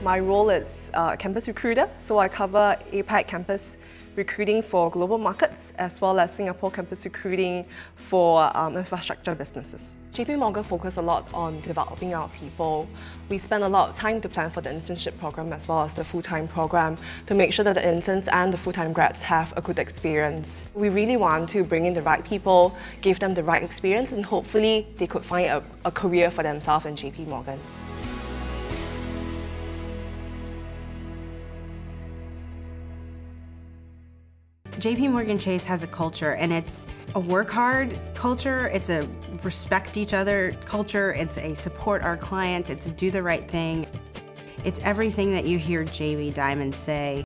My role is campus recruiter, so I cover APAC campus recruiting for global markets as well as Singapore campus recruiting for infrastructure businesses. JPMorgan focus a lot on developing our people. We spend a lot of time to plan for the internship program as well as the full-time program to make sure that the interns and the full-time grads have a good experience. We really want to bring in the right people, give them the right experience, and hopefully they could find a career for themselves in JPMorgan. JPMorgan Chase has a culture, and it's a work hard culture, it's a respect each other culture, it's a support our clients, it's a do the right thing. It's everything that you hear J.V. Diamond say.